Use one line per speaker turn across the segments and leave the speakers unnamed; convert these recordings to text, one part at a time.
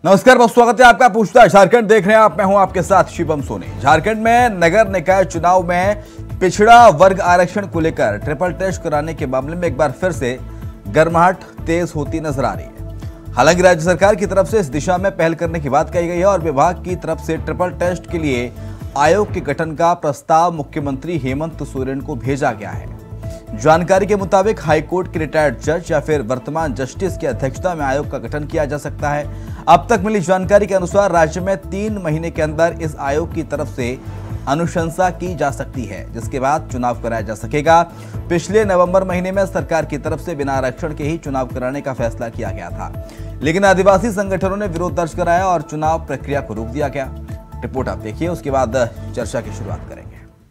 नमस्कार, बहुत स्वागत है आपका पूछताछ झारखंड देख रहे हैं आप। मैं हूं आपके साथ शिवम सोनी। झारखंड में नगर निकाय चुनाव में पिछड़ा वर्ग आरक्षण को लेकर ट्रिपल टेस्ट कराने के मामले में एक बार फिर से गर्माहट तेज होती नजर आ रही है। हालांकि राज्य सरकार की तरफ से इस दिशा में पहल करने की बात कही गई है और विभाग की तरफ से ट्रिपल टेस्ट के लिए आयोग के गठन का प्रस्ताव मुख्यमंत्री हेमंत सोरेन को भेजा गया है। जानकारी के मुताबिक हाईकोर्ट के रिटायर्ड जज या फिर वर्तमान जस्टिस की अध्यक्षता में आयोग का गठन किया जा सकता है। अब तक मिली जानकारी के अनुसार राज्य में 3 महीने के अंदर इस आयोग की तरफ से अनुशंसा की जा सकती है, जिसके बाद चुनाव कराया जा सकेगा। पिछले नवंबर महीने में सरकार की तरफ से बिना आरक्षण के ही चुनाव कराने का फैसला किया गया था, लेकिन आदिवासी संगठनों ने विरोध दर्ज कराया और चुनाव प्रक्रिया को रोक दिया गया। रिपोर्ट आप देखिए, उसके बाद चर्चा की शुरुआत करेंगे।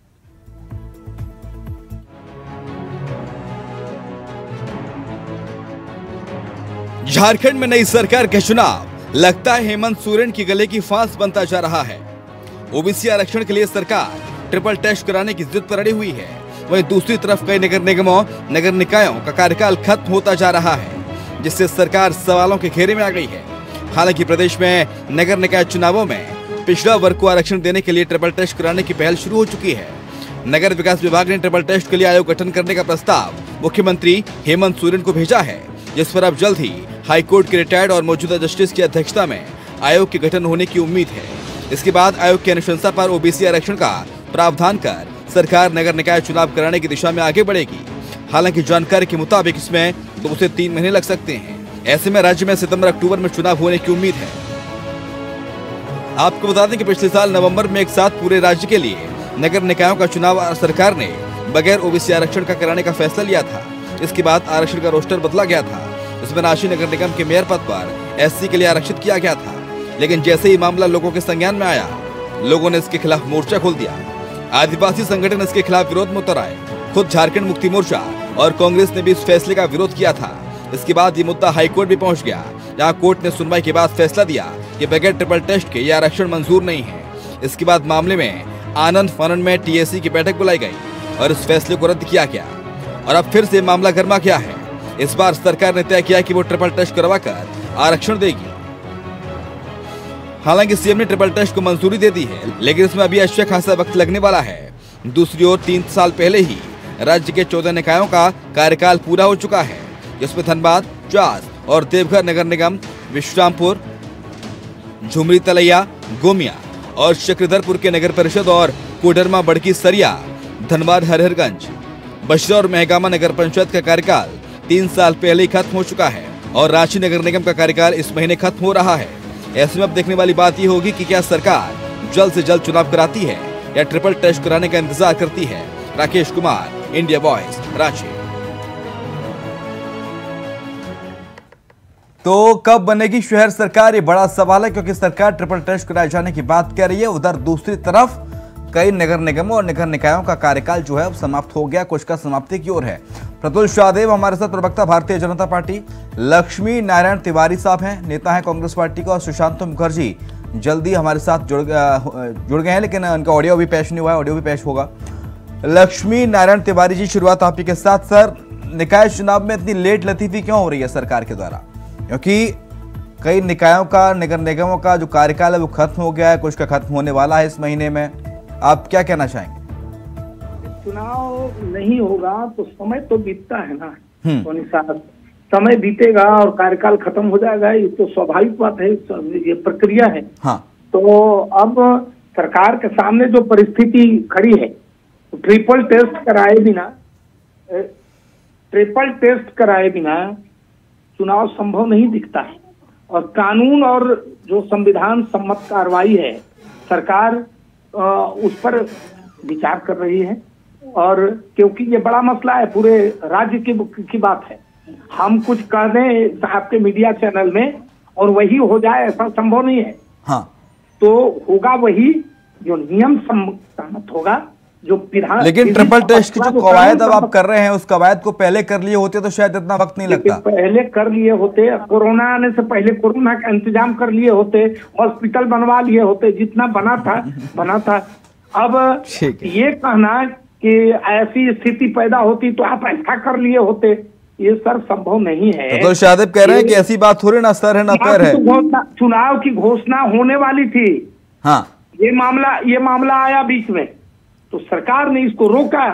झारखंड में नई सरकार के चुनाव लगता है हेमंत सोरेन की गले की फांस बनता जा रहा है। ओबीसी आरक्षण के लिए सरकार ट्रिपल टेस्ट कराने की जिद पर अड़ी हुई है। वहीं दूसरी तरफ कई नगर निगमों, नगर निकायों का कार्यकाल खत्म होता जा रहा है, जिससे सरकार सवालों के घेरे में आ गई है। हालांकि प्रदेश में नगर निकाय चुनावों में पिछड़ा वर्ग को आरक्षण देने के लिए ट्रिपल टेस्ट कराने की पहल शुरू हो चुकी है। नगर विकास विभाग ने ट्रिपल टेस्ट के लिए आयोग गठन करने का प्रस्ताव मुख्यमंत्री हेमंत सोरेन को भेजा है, जिस पर अब जल्द ही हाईकोर्ट के रिटायर्ड और मौजूदा जस्टिस की अध्यक्षता में आयोग के गठन होने की उम्मीद है। इसके बाद आयोग की अनुशंसा पर ओबीसी आरक्षण का प्रावधान कर सरकार नगर निकाय चुनाव कराने की दिशा में आगे बढ़ेगी। हालांकि जानकारी के मुताबिक इसमें 2 से 3 महीने लग सकते हैं। ऐसे में राज्य में सितंबर-अक्टूबर में चुनाव होने की उम्मीद है। आपको बता दें कि पिछले साल नवंबर में एक साथ पूरे राज्य के लिए नगर निकायों का चुनाव सरकार ने बगैर ओबीसी आरक्षण का कराने का फैसला लिया था। इसके बाद आरक्षण का रोस्टर बदला गया था। इसमें रांची नगर निगम के मेयर पद पर एससी के लिए आरक्षित किया गया था, लेकिन जैसे ही मामला लोगों के संज्ञान में आया, लोगों ने इसके खिलाफ मोर्चा खोल दिया। आदिवासी संगठन इसके खिलाफ विरोध में उतर आए। खुद झारखंड मुक्ति मोर्चा और कांग्रेस ने भी इस फैसले का विरोध किया था। इसके बाद ये मुद्दा हाईकोर्ट भी पहुंच गया, जहाँ कोर्ट ने सुनवाई के बाद फैसला दिया कि बगैर ट्रिपल टेस्ट के ये आरक्षण मंजूर नहीं है। इसके बाद मामले में आनंद फानन में टीएसी की बैठक बुलाई गई और इस फैसले को रद्द किया गया। और अब फिर से मामला गर्मा गया है। इस बार सरकार ने तय किया कि वो ट्रिपल टेस्ट करवाकर आरक्षण देगी। हालांकि सीएम ने ट्रिपल टेस्ट को मंजूरी दे दी है, लेकिन इसमें अभी अच्छा खासा वक्त लगने वाला है। दूसरी ओर 3 साल पहले ही राज्य के 14 निकायों का कार्यकाल पूरा हो चुका है, जिसमें धनबाद, चास और देवघर नगर निगम, विश्रामपुर, झुमरी तलैया, गोमिया और चक्रधरपुर के नगर परिषद और कोडरमा, बड़की सरिया, धनबाद, हरिहरगंज, बशरा और महगामा नगर पंचायत का कार्यकाल 3 साल पहले ही खत्म हो चुका है और रांची नगर निगम का कार्यकाल इस महीने खत्म हो रहा है। ऐसे में अब देखने वाली बात ये होगी कि क्या सरकार जल्द से जल्द चुनाव कराती है या ट्रिपल टेस्ट कराने का इंतजार करती है। Rakesh Kumar, India voice, Ranchi. तो कब बनेगी शहर सरकार, ये बड़ा सवाल है, क्योंकि सरकार ट्रिपल टेस्ट कराए जाने की बात कर रही है। उधर दूसरी तरफ कई नगर निगमों और नगर निकायों का कार्यकाल जो है अब समाप्त हो गया, कुछ का समाप्ति की ओर है। प्रतुल शाहदेव हमारे साथ, प्रवक्ता भारतीय जनता पार्टी। लक्ष्मी नारायण तिवारी साहब हैं, नेता हैं कांग्रेस पार्टी का, और सुशांत मुखर्जी जल्दी हमारे साथ जुड़ गए हैं, लेकिन उनका ऑडियो भी पेश नहीं हुआ है, ऑडियो भी पेश होगा। लक्ष्मी नारायण तिवारी जी, शुरुआत आप ही के साथ। सर, निकाय चुनाव में इतनी लेट लतीफी क्यों हो रही है सरकार के द्वारा? क्योंकि कई निकायों का, नगर निगमों का जो कार्यकाल है वो खत्म हो गया है, कुछ का खत्म होने वाला है इस महीने में। आप क्या कहना चाहेंगे?
चुनाव नहीं होगा तो समय तो बीतता है ना, तो समय बीतेगा और कार्यकाल खत्म हो जाएगा, ये तो स्वाभाविक बात है, ये प्रक्रिया है। हाँ। तो अब सरकार के सामने जो परिस्थिति खड़ी है, तो ट्रिपल टेस्ट कराए बिना चुनाव संभव नहीं दिखता है। और कानून और जो संविधान सम्मत कार्रवाई है, सरकार उस पर विचार कर रही है। और क्योंकि ये बड़ा मसला है, पूरे राज्य की बात है, हम कुछ कह दें आपके मीडिया चैनल में और वही हो जाए, ऐसा संभव नहीं है। हाँ। तो होगा वही जो नियम सम्मत होगा, जो विधान। लेकिन ट्रिपल टेस्ट की जो कवायद अब आप कर रहे हैं, उस कवायद को पहले कर लिए होते तो शायद इतना वक्त नहीं लगता। पहले कर लिए होते, कोरोना आने से पहले कोरोना का इंतजाम कर लिए होते, हॉस्पिटल बनवा लिए होते, जितना बना था। अब ये कहना कि ऐसी स्थिति पैदा होती तो आप ऐसा कर लिए होते, ये सर संभव नहीं है।
तो शादेब कह रहे हैं कि ऐसी बात थोड़ी ना सर है ना पैर है।
चुनाव की घोषणा होने वाली थी।
हाँ,
ये मामला आया बीच में, तो सरकार ने इसको रोका।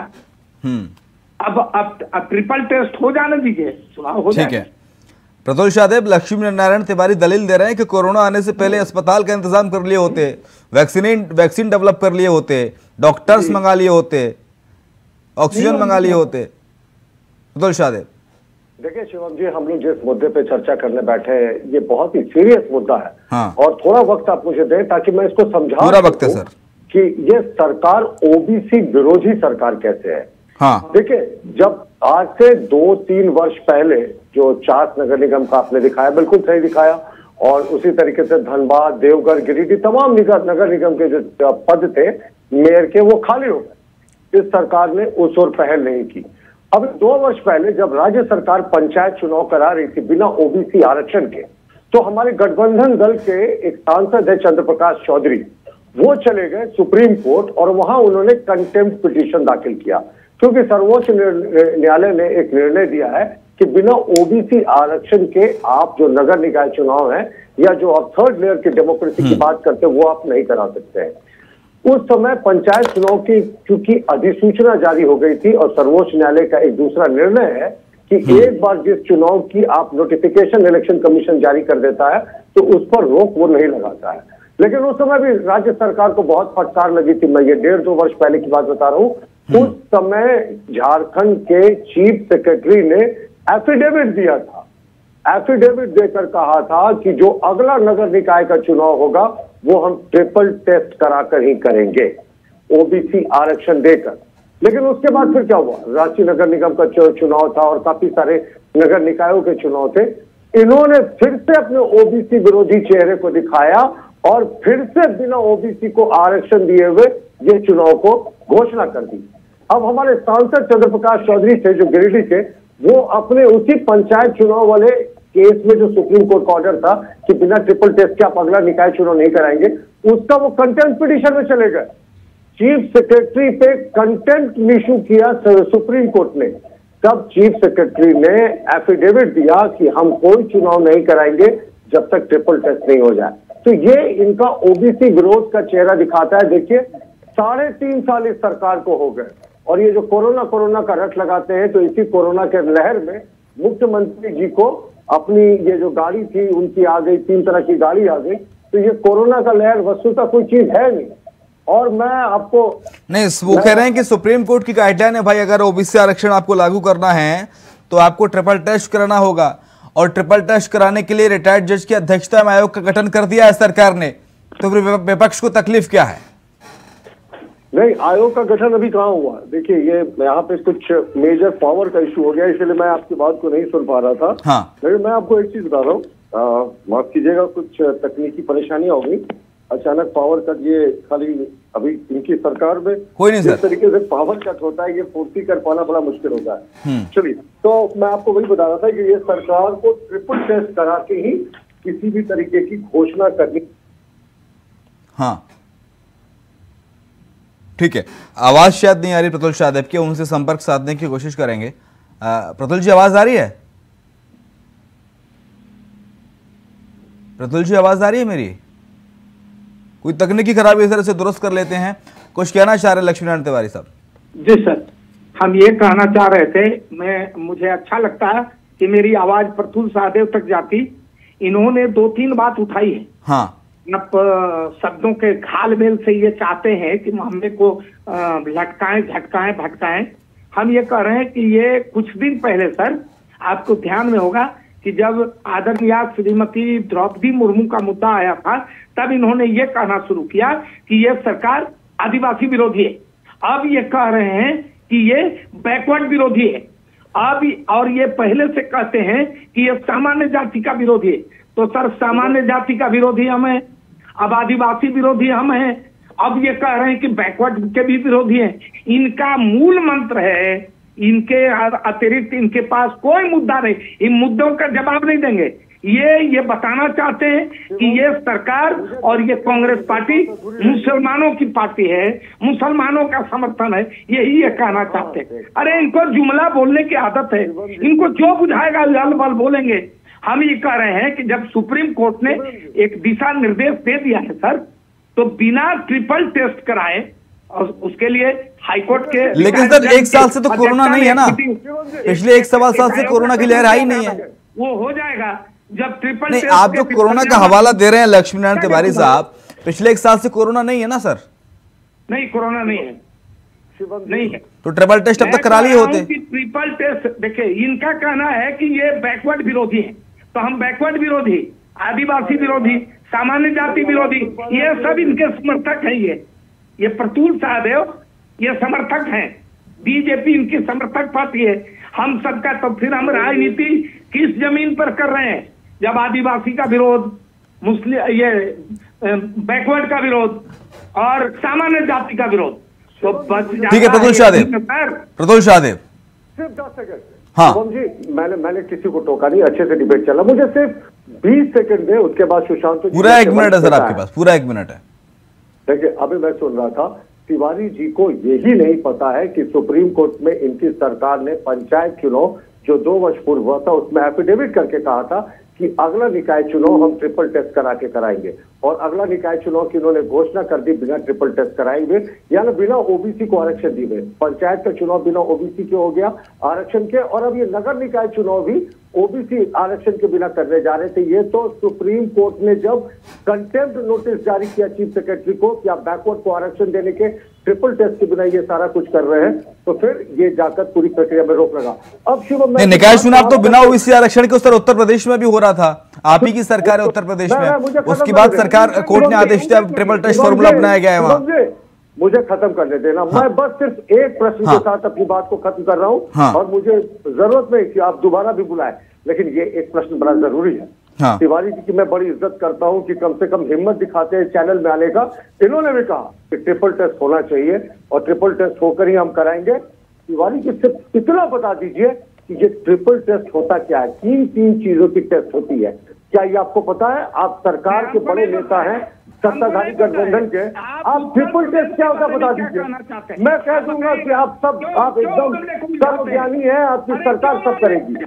अब ट्रिपल टेस्ट हो जाने दीजिए, चुनाव हो जाए।
ठीक है। प्रतुल शादेब, लक्ष्मी नारायण तिवारी दलील दे रहे हैं कि कोरोना आने से पहले अस्पताल का इंतजाम कर लिए होते, वैक्सीन डेवलप कर लिए होते, डॉक्टर्स मंगा लिए होते, ऑक्सीजन मंगा लिए होते। प्रतुल शादेब,
देखिए शिवम जी, हम लोग जिस मुद्दे पे चर्चा करने बैठे हैं ये बहुत ही सीरियस मुद्दा है।
हाँ।
और थोड़ा वक्त आप मुझे दें ताकि मैं इसको समझा
पूरा वक्त है सर
कि ये सरकार ओबीसी विरोधी सरकार कैसे है।
हाँ।
देखिए, जब आज से 2-3 वर्ष पहले जो चास नगर निगम का आपने दिखाया, बिल्कुल सही दिखाया, और उसी तरीके से धनबाद, देवघर, गिरिडीह तमाम नगर निगम के जो पद थे मेयर के वो खाली हो गए। इस सरकार ने उस ओर पहल नहीं की। अब 2 वर्ष पहले जब राज्य सरकार पंचायत चुनाव करा रही थी बिना ओबीसी आरक्षण के, तो हमारे गठबंधन दल के एक सांसद है चंद्र प्रकाश चौधरी, वो चले गए सुप्रीम कोर्ट और वहां उन्होंने कंटेम्प्ट पिटीशन दाखिल किया, क्योंकि सर्वोच्च न्यायालय ने एक निर्णय दिया है कि बिना ओबीसी आरक्षण के आप जो नगर निकाय चुनाव है या जो आप थर्ड लेयर की डेमोक्रेसी की बात करते हैं वो आप नहीं करा सकते हैं। उस समय पंचायत चुनाव की क्योंकि अधिसूचना जारी हो गई थी और सर्वोच्च न्यायालय का एक दूसरा निर्णय है कि एक बार जिस चुनाव की आप नोटिफिकेशन इलेक्शन कमीशन जारी कर देता है तो उस पर रोक वो नहीं लगाता है। लेकिन उस समय भी राज्य सरकार को बहुत फटकार लगी थी। मैं ये 1.5-2 वर्ष पहले की बात बता रहा हूँ। उस समय झारखंड के चीफ सेक्रेटरी ने एफिडेविट दिया था, एफिडेविट देकर कहा था कि जो अगला नगर निकाय का चुनाव होगा वो हम ट्रिपल टेस्ट कराकर ही करेंगे, ओबीसी आरक्षण देकर। लेकिन उसके बाद फिर क्या हुआ, रांची नगर निगम का चुनाव था और काफी सारे नगर निकायों के चुनाव थे। इन्होंने फिर से अपने ओबीसी विरोधी चेहरे को दिखाया और फिर से बिना ओबीसी को आरक्षण दिए हुए ये चुनाव को घोषणा कर दी। अब हमारे सांसद चंद्र प्रकाश चौधरी थे जो गिरिडीह के, वो अपने उसी पंचायत चुनाव वाले केस में जो सुप्रीम कोर्ट का ऑर्डर था कि बिना ट्रिपल टेस्ट के आप अगला निकाय चुनाव नहीं कराएंगे, उसका वो कंटेम्प्ट पिटीशन में चले गए। चीफ सेक्रेटरी पे कंटेम्प्ट इशू किया सुप्रीम कोर्ट ने। तब चीफ सेक्रेटरी ने एफिडेविट दिया कि हम कोई चुनाव नहीं कराएंगे जब तक ट्रिपल टेस्ट नहीं हो जाए। तो ये इनका ओबीसी विरोध का चेहरा दिखाता है। देखिए, 3.5 साल इस सरकार को हो गए और ये जो कोरोना का रट लगाते हैं, तो इसी कोरोना के लहर में मुख्यमंत्री जी को अपनी ये जो गाड़ी थी उनकी आ गई, 3 तरह की गाड़ी आ गई। तो ये कोरोना का लहर वस्तुतः कोई चीज है नहीं। और मैं आपको
नहीं, वो कह रहे हैं कि सुप्रीम कोर्ट की गाइडलाइन है भाई, अगर ओबीसी आरक्षण आपको लागू करना है तो आपको ट्रिपल टेस्ट कराना होगा, और ट्रिपल टेस्ट कराने के लिए रिटायर्ड जज की अध्यक्षता में आयोग का गठन कर दिया है सरकार ने। तो फिर विपक्ष को तकलीफ क्या है?
नहीं, आयोग का गठन अभी कहाँ हुआ। देखिए, ये यहाँ पे कुछ मेजर पावर का इशू हो गया, इसलिए मैं आपकी बात को नहीं सुन पा रहा था।
हाँ।
लेकिन मैं आपको एक चीज बता रहा हूँ, माफ कीजिएगा, कुछ तकनीकी परेशानियां हो गई, अचानक पावर कट। ये खाली अभी इनकी सरकार में
कोई नहीं
जिस तरीके से पावर कट होता है ये पूर्ति कर पाना बड़ा मुश्किल होता है। चलिए, तो मैं आपको वही बता रहा था कि ये सरकार को ट्रिपल टेस्ट करा के ही किसी भी तरीके की घोषणा करनी।
हाँ, ठीक है। आवाज शायद नहीं आ रही प्रतुल शादेब की, उनसे संपर्क साधने की कोशिश करेंगे। प्रतुल जी, आवाज आ रही है? प्रतुल जी, आवाज आ रही है मेरी? कोई तकनीकी खराबी इस तरह से दुरुस्त कर लेते हैं। कुछ कहना चाह रहे लक्ष्मी नारायण तिवारी साहब?
जी सर, हम ये कहना चाह रहे थे, मुझे अच्छा लगता है कि मेरी आवाज प्रतुल शादेव तक जाती। इन्होंने 2-3 बात उठाई है।
हाँ,
शब्दों के घालमेल से ये चाहते हैं कि हमने को लटकाएं, झटकाएं, भटकाएं। हम ये कह रहे हैं कि ये कुछ दिन पहले सर, आपको ध्यान में होगा कि जब आदरणीय श्रीमती द्रौपदी मुर्मू का मुद्दा आया था, तब इन्होंने ये कहना शुरू किया कि ये सरकार आदिवासी विरोधी है। अब ये कह रहे हैं कि ये बैकवर्ड विरोधी है। अब और ये पहले से कहते हैं कि ये सामान्य जाति का विरोधी है। तो सर, सामान्य जाति का विरोधी हम हैं, अब आदिवासी विरोधी हम हैं, अब ये कह रहे हैं कि बैकवर्ड के भी विरोधी हैं। इनका मूल मंत्र है, इनके अतिरिक्त इनके पास कोई मुद्दा नहीं, इन मुद्दों का जवाब नहीं देंगे। ये बताना चाहते हैं कि ये सरकार और ये कांग्रेस पार्टी मुसलमानों की पार्टी है, मुसलमानों का समर्थन है, यही ये कहना चाहते हैं। अरे इनको जुमला बोलने की आदत है, इनको जो बुझाएगा लाल बाल बोलेंगे। हम ये कह रहे हैं कि जब सुप्रीम कोर्ट ने एक दिशा निर्देश दे दिया है सर, तो बिना ट्रिपल टेस्ट कराए और उसके लिए हाईकोर्ट के,
लेकिन सर 1 साल से तो कोरोना नहीं है ना, पिछले 1 सवा साल से कोरोना की लहर आई नहीं है।
वो हो जाएगा जब ट्रिपल
नहीं, आप जो कोरोना का हवाला दे रहे हैं लक्ष्मी नारायण तिवारी साहब, पिछले 1 साल से कोरोना नहीं है ना सर?
नहीं, कोरोना नहीं है, नहीं है।
तो ट्रिपल टेस्ट अब तक करा लिए होते।
ट्रिपल टेस्ट देखिए, इनका कहना है कि ये बैकवर्ड विरोधी है, तो हम बैकवर्ड विरोधी, आदिवासी विरोधी, सामान्य जाति विरोधी, ये सब इनके समर्थक है। ये प्रतुल सहदेव ये समर्थक हैं, बीजेपी इनकी समर्थक पार्टी है। हम सबका, तो फिर हम राजनीति किस जमीन पर कर रहे हैं जब आदिवासी का विरोध, मुस्लिम, ये बैकवर्ड का विरोध और सामान्य जाति का विरोध, तो बस
ठीक है। प्रतुल शाहदेव, प्रतुल शाहदेव
सिर्फ 10 सेकंड।
हाँ
जी, मैंने किसी को टोका नहीं, अच्छे से डिबेट चला, मुझे सिर्फ 20 सेकंड दे, उसके बाद सुशांत
पूरा 1 मिनट है सर आपके पास, पूरा 1 मिनट है।
देखिए, अभी मैं सुन रहा था, तिवारी जी को यही नहीं पता है कि सुप्रीम कोर्ट में इनकी सरकार ने पंचायत चुनाव जो 2 वर्ष पूर्व हुआ था उसमें एफिडेविट करके कहा था कि अगला निकाय चुनाव हम ट्रिपल टेस्ट करा के कराएंगे, और अगला निकाय चुनाव की उन्होंने घोषणा कर दी बिना ट्रिपल टेस्ट कराएंगे, यानी बिना ओबीसी को आरक्षण दिए। पंचायत का चुनाव बिना ओबीसी के हो गया आरक्षण के, और अब ये नगर निकाय चुनाव भी ओबीसी आरक्षण के बिना करने जा रहे थे। ये तो सुप्रीम कोर्ट ने जब कंटेम्प्ट नोटिस जारी किया चीफ सेक्रेटरी को कि आप बैकवर्ड को आरक्षण देने के ट्रिपल टेस्ट के बिना ये सारा कुछ कर रहे हैं, तो फिर ये जाकर पूरी प्रक्रिया में रोक लगा। अब शिवम,
निकाय चुनाव तो बिना ओबीसी आरक्षण के सर उत्तर प्रदेश में भी हो रहा था, आप ही की सरकार है उत्तर प्रदेश में, उसके बाद सरकार कोर्ट ने आदेश दिया, ट्रिपल टेस्ट फॉर्मूला अपनाया गया है वहां।
मुझे खत्म करने देना। हाँ। मैं बस सिर्फ एक प्रश्न के साथ अपनी बात को खत्म कर रहा हूं। हाँ। और मुझे जरूरत नहीं कि आप दोबारा भी बुलाएं, लेकिन ये एक प्रश्न बड़ा जरूरी है। हाँ। तिवारी जी की मैं बड़ी इज्जत करता हूं कि कम से कम हिम्मत दिखाते हैं चैनल में आने का। इन्होंने भी कहा कि ट्रिपल टेस्ट होना चाहिए और ट्रिपल टेस्ट होकर ही हम कराएंगे। तिवारी जी सिर्फ इतना बता दीजिए कि ये ट्रिपल टेस्ट होता क्या है, तीन चीजों की टेस्ट होती है, क्या ये आपको पता है? आप सरकार के बड़े नेता हैं, सत्ताधारी गठबंधन के, आप ट्रिपल टेस्ट क्या होता बता दीजिए। मैं कह दूंगा कि आप एकदम सर्वज्ञानी हैं, आपकी सरकार सब करेगी।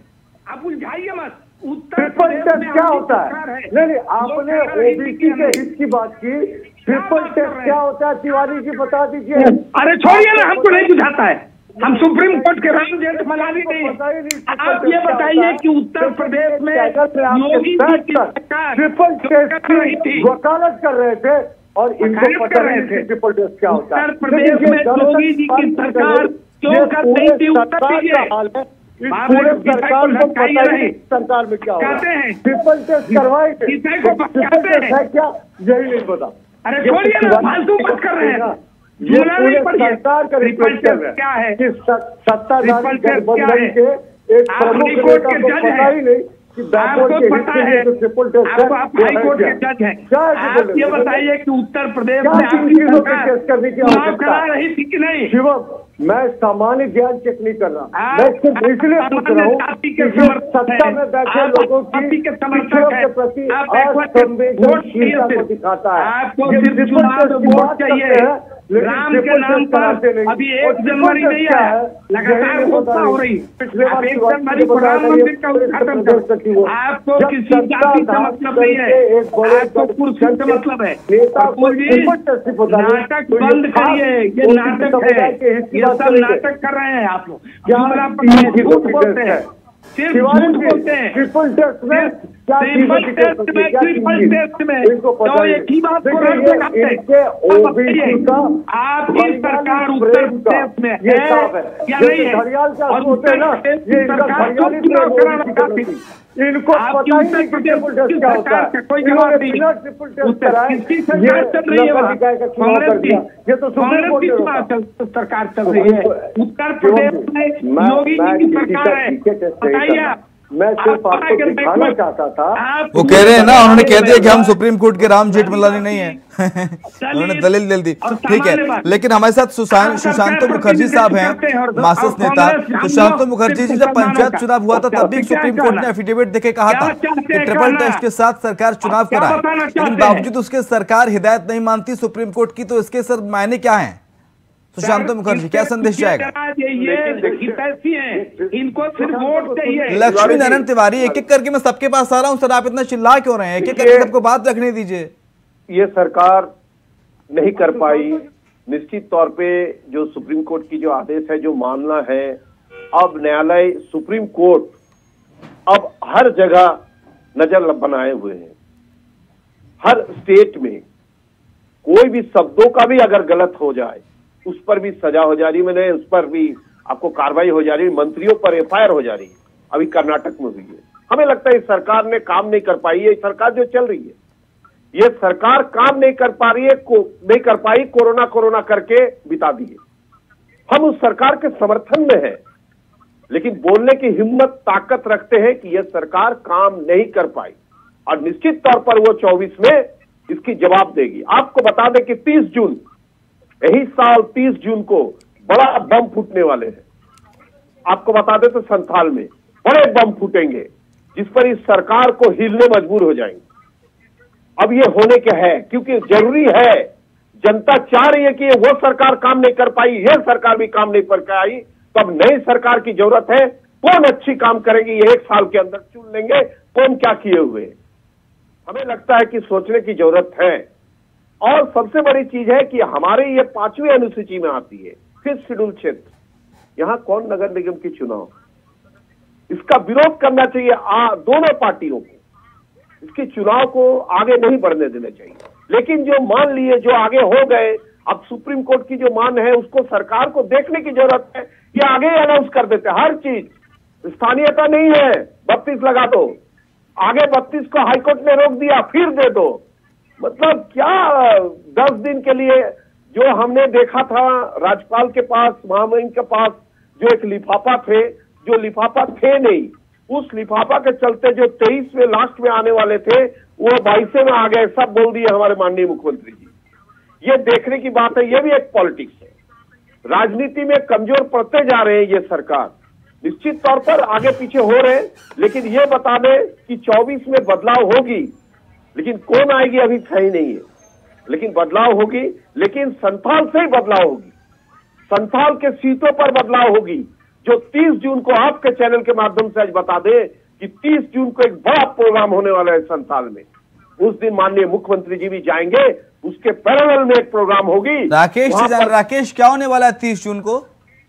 आप उलझाइए मत।
ट्रिपल टेस्ट क्या होता है? नहीं, आपने ओबीसी के हित की बात की, ट्रिपल टेस्ट क्या होता है तिवारी जी बता दीजिए।
अरे छोड़िए ना, हमको नहीं बुझाता है, हम सुप्रीम कोर्ट के राम जेठमलानी नहीं। आप ये बताइए कि उत्तर प्रदेश में योगी जी की सरकार
ट्रिपल टेस्ट की वकालत कर रहे थे और इनको पता नहीं थे ट्रिपल टेस्ट क्या होता है।
उत्तर प्रदेश में योगी जी की सरकार क्यों कर रही थी? उत्तर
पूरे सरकार को पता नहीं सरकार में क्या कहते हैं, ट्रिपल टेस्ट करवाई थे, क्या यही नहीं पता।
अरे छोड़िए ना, फालतू मत कर रहे हैं।
ये पूरे सरकार का रिपोर्ट क्या है कि सत्ताधारी गठबंधन के एक प्रमुख नेता को पता ही नहीं कि बैकवर्ड के हित के लिए ट्रिपल टेस्ट है।
आप हाई कोर्ट के जज हैं, आप ये बताइए कि उत्तर प्रदेश में
आपकी टेस्ट करने की आवश्यकता
रही थी कि नहीं?
शिवम, मैं सामान्य ज्ञान चेक नहीं कर रहा, मैं सिर्फ इसलिए पूछ रहा हूँ कि सत्ता में बैठे लोगों की पिछड़ों के प्रति असंवेदनशीलता को दिखाता है।
आपको सिर्फ चुनाव वोट चाहिए, राम के नाम पर अभी 1 जनवरी नहीं है, लगातार घोषणा हो रही। 1 जनवरी प्रधानमंत्री का उद्घाटन कर, आपको किसी जाति से मतलब नहीं है, आपको कुर्सी से मतलब है। नाटक बंद करिए, ये नाटक है, ये सब नाटक कर रहे हैं आप लोग, झूठ बोलते हैं, सिर्फ झूठ बोलते हैं।
ट्रिपल टेस्ट में
तो एक ही बात को रख लगाते हैं। आपकी सरकार उत्तर प्रदेश में है या नहीं है? और उत्तर प्रदेश की सरकार को चुनाव कराना चाहती थी।
इनको
आपकी उत्तर प्रदेश की सरकार का कोई जवाब नहीं। किसकी सरकार चल रही है वहाँ? कांग्रेस की। ये तो कांग्रेस की सरकार चल रही है उत्तर प्रदेश में, योगी जी की सरकार है। बताइए
मैं सिर्फ आपको दिखाना चाहता था।
वो कह रहे हैं ना, उन्होंने कह दिया कि हम सुप्रीम कोर्ट के राम जेठमलानी नहीं है। उन्होंने दलील दे दी, ठीक है। लेकिन हमारे साथ सुशांतो मुखर्जी साहब हैं, मार्क्सिस्ट नेता। सुशांतो मुखर्जी जी, जब पंचायत चुनाव हुआ था तब भी सुप्रीम कोर्ट ने एफिडेविट देके कहा था कि ट्रिपल टेस्ट के साथ सरकार चुनाव कराए, लेकिन बावजूद उसके सरकार हिदायत नहीं मानती सुप्रीम कोर्ट की। तो इसके सर मायने क्या है? सुशांतो मुखर्जी, क्या संदेश जाएगा?
इनको सिर्फ वोट चाहिए।
लक्ष्मी नारायण तिवारी, एक एक करके मैं सबके पास आ रहा हूं सर, आप इतना चिल्ला क्यों रहे हैं? एक एक करके सबको बात रखने दीजिए।
ये सरकार नहीं कर पाई। निश्चित तौर पे जो सुप्रीम कोर्ट की जो आदेश है, जो मानना है, अब न्यायालय सुप्रीम कोर्ट अब हर जगह नजर बनाए हुए हैं। हर स्टेट में कोई भी शब्दों का भी अगर गलत हो जाए उस पर भी सजा हो जा रही, मैंने उस पर भी आपको कार्रवाई हो जा रही, मंत्रियों पर एफआईआर हो जा रही है। अभी कर्नाटक में हुई है। हमें लगता है इस सरकार ने काम नहीं कर पाई है। सरकार जो चल रही है, ये सरकार काम नहीं कर पा रही है, नहीं कर पाई, कोरोना करके बिता दी है। हम उस सरकार के समर्थन में हैं, लेकिन बोलने की हिम्मत ताकत रखते हैं कि यह सरकार काम नहीं कर पाई और निश्चित तौर पर वो 24 में इसकी जवाब देगी। आपको बता दें कि 30 जून, यही साल 30 जून को बड़ा बम फूटने वाले हैं। आपको बता दें तो संथाल में बड़े बम फूटेंगे जिस पर इस सरकार को हिलने मजबूर हो जाएंगे। अब ये होने के है क्योंकि जरूरी है। जनता चाह रही है कि वो सरकार काम नहीं कर पाई, ये सरकार भी काम नहीं कर पाई, तो अब नई सरकार की जरूरत है। कौन अच्छी काम करेगी ये 1 साल के अंदर चुन लेंगे, कौन क्या किए हुए। हमें लगता है कि सोचने की जरूरत है। और सबसे बड़ी चीज है कि हमारे ये 5वीं अनुसूची में आती है, 5th शेड्यूल क्षेत्र, यहां कौन नगर निगम की चुनाव, इसका विरोध करना चाहिए दोनों पार्टियों को। इसके चुनाव को आगे नहीं बढ़ने देना चाहिए। लेकिन जो मान लिए, जो आगे हो गए, अब सुप्रीम कोर्ट की जो मान है उसको सरकार को देखने की जरूरत है। ये आगे अनाउंस कर देते हर चीज, स्थानीयता नहीं है, 32 लगा दो, आगे 32 को हाईकोर्ट ने रोक दिया, फिर दे दो। मतलब क्या 10 दिन के लिए जो हमने देखा था राज्यपाल के पास, महामहिम के पास जो एक लिफाफा थे, जो लिफाफा थे नहीं, उस लिफाफा के चलते जो 23 में लास्ट में आने वाले थे वो 22 में आ गए, सब बोल दिए हमारे माननीय मुख्यमंत्री जी। ये देखने की बात है, ये भी एक पॉलिटिक्स है। राजनीति में कमजोर पड़ते जा रहे हैं ये सरकार, निश्चित तौर पर आगे पीछे हो रहे हैं। लेकिन ये बता दें कि 24 में बदलाव होगी, लेकिन कौन आएगी अभी सही नहीं है, लेकिन बदलाव होगी। लेकिन संथाल से ही बदलाव होगी, संथाल के सीटों पर बदलाव होगी। जो 30 जून को आपके चैनल के माध्यम से आज बता दें कि 30 जून को एक बड़ा प्रोग्राम होने वाला है संथाल में। उस दिन माननीय मुख्यमंत्री जी भी जाएंगे, उसके पैरेलल में एक प्रोग्राम होगी।
राकेश क्या होने वाला है 30 जून को?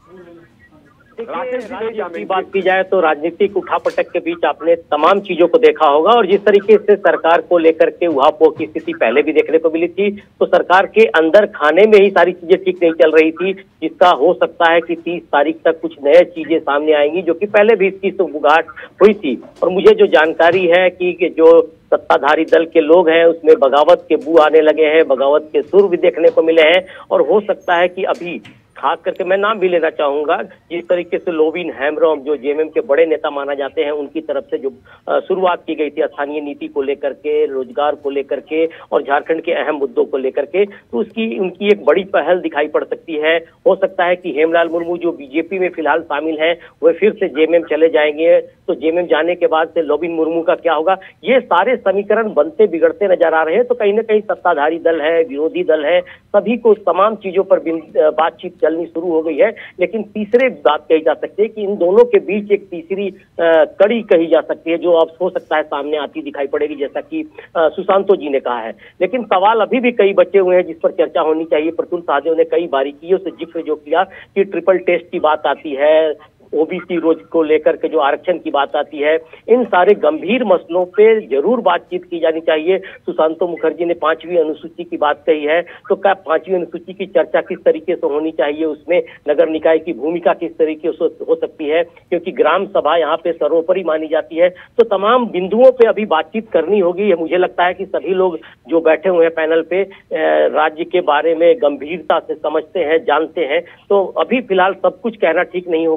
की बात की जाए तो राजनीतिक उठापटक के बीच आपने तमाम चीजों को देखा होगा, और जिस तरीके से सरकार को लेकर के उहापोह की स्थिति पहले भी देखने को मिली थी, तो सरकार के अंदर खाने में ही सारी चीजें ठीक नहीं चल रही थी, जिसका हो सकता है कि 30 तारीख तक कुछ नए चीजें सामने आएंगी, जो कि पहले भी इसकी सुबुगाहट हुई थी। और मुझे जो जानकारी है कि जो सत्ताधारी दल के लोग हैं उसमें बगावत के बू आने लगे हैं, बगावत के सुर भी देखने को मिले हैं, और हो सकता है कि अभी खास करके मैं नाम भी लेना चाहूंगा, जिस तरीके से लोविन हेम्ब्रम जो जेएमएम के बड़े नेता माना जाते हैं, उनकी तरफ से जो शुरुआत की गई थी स्थानीय नीति को लेकर के, रोजगार को लेकर के और झारखंड के अहम मुद्दों को लेकर के, तो उनकी एक बड़ी पहल दिखाई पड़ सकती है। हो सकता है कि हेमलाल मुर्मू जो बीजेपी में फिलहाल शामिल है वह फिर से जेएमएम चले जाएंगे, तो जेएमएम जाने के बाद से लोविन मुर्मू का क्या होगा, ये सारे समीकरण बनते बिगड़ते नजर आ रहे हैं। तो कहीं ना कहीं सत्ताधारी दल है, विरोधी दल है, सभी को तमाम चीजों पर बातचीत चलनी शुरू हो गई है। लेकिन तीसरे बात कही जा सकती है कि इन दोनों के बीच एक तीसरी कड़ी कही जा सकती है, जो अब हो सकता है सामने आती दिखाई पड़ेगी, जैसा कि सुशांतो जी ने कहा है। लेकिन सवाल अभी भी कई बचे हुए हैं जिस पर चर्चा होनी चाहिए। प्रतुल साहदेव ने कई बारीकियों से जिक्र जो किया कि ट्रिपल टेस्ट की बात आती है, ओबीसी रोज को लेकर के जो आरक्षण की बात आती है, इन सारे गंभीर मसलों पे जरूर बातचीत की जानी चाहिए। सुशांतो मुखर्जी ने 5वीं अनुसूची की बात कही है, तो क्या 5वीं अनुसूची की चर्चा किस तरीके से होनी चाहिए, उसमें नगर निकाय की भूमिका किस तरीके से हो सकती है, क्योंकि ग्राम सभा यहाँ पे सर्वोपरि मानी जाती है। तो तमाम बिंदुओं पे अभी बातचीत करनी होगी। मुझे लगता है कि सभी लोग जो बैठे हुए हैं पैनल पे राज्य के बारे में गंभीरता से समझते हैं, जानते हैं, तो अभी फिलहाल सब कुछ कहना ठीक नहीं होगा।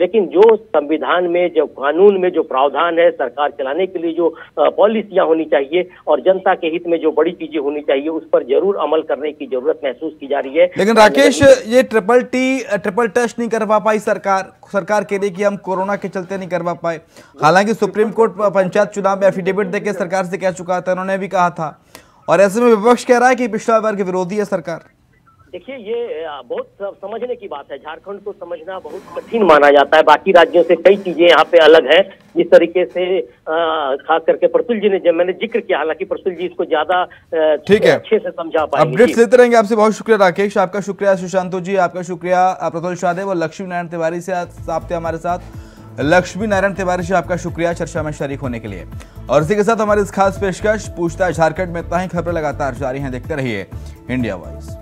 लेकिन जो संविधान में, जो कानून में जो प्रावधान है, सरकार चलाने के लिए जो पॉलिसियां होनी चाहिए और जनता के हित में जो बड़ी चीजें होनी चाहिए, उस पर जरूर अमल करने की जरूरत महसूस की जा रही है।
लेकिन राकेश, ये ट्रिपल टेस्ट नहीं करवा पाई सरकार कह रही कि हम कोरोना के चलते नहीं करवा पाए। हालांकि सुप्रीम कोर्ट पंचायत चुनाव में एफिडेविट देकर सरकार से कह चुका था, उन्होंने भी कहा था, और ऐसे में विपक्ष कह रहा है कि पिछड़ा वर्ग विरोधी है सरकार।
देखिए, ये बहुत समझने की बात है। झारखंड को समझना बहुत कठिन माना जाता है। बाकी राज्यों से कई चीजें यहाँ पे अलग है। जिस तरीके से खास करके प्रतुल जी ने, जब मैंने जिक्र किया, हालांकि प्रतुल जी इसको ज्यादा
ठीक है
अच्छे से समझा पाएंगे।
अपडेट्स देते रहेंगे आपसे। बहुत शुक्रिया राकेश, आपका शुक्रिया सुशांतो जी, आपका शुक्रिया प्रतुल शाहदेव और लक्ष्मी नारायण तिवारी से आप थे हमारे साथ। लक्ष्मी नारायण तिवारी से आपका शुक्रिया चर्चा में शरीक होने के लिए। और इसी के साथ हमारी इस खास पेशकश पूछताछ झारखंड में इतना ही। खबरें लगातार जारी हैं, देखते रहिए इंडिया वॉइस।